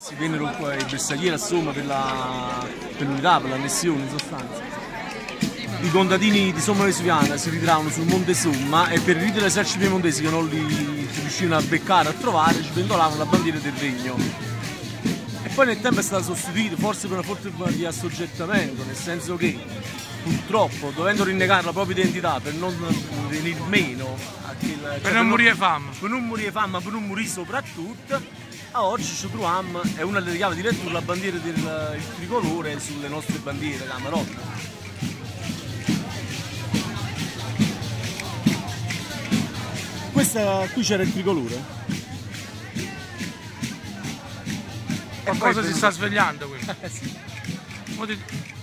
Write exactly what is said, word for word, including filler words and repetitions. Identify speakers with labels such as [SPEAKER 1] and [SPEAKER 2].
[SPEAKER 1] ragazzi vennero qua i bersaglieri a Somma per la per l'unità, per l'annessione in sostanza. I contadini di Somma Vesuviana si ritrovavano sul Monte Somma e per i riti dell'esercito piemontese che non li riuscivano a beccare, a trovare, ci pendolavano la bandiera del regno. E poi nel tempo è stata sostituita, forse per una forma di assoggettamento, nel senso che purtroppo, dovendo rinnegare la propria identità per non venire meno a quel,
[SPEAKER 2] per
[SPEAKER 1] cioè
[SPEAKER 2] non morire fame,
[SPEAKER 1] per non morire fame, ma per non morire soprattutto, a oggi ci troviamo, è una delle chiavi di lettura, la bandiera del il tricolore sulle nostre bandiere, la Marotta. Questa qui c'era il tricolore.
[SPEAKER 2] Qualcosa si sta svegliando qui.
[SPEAKER 1] Sì.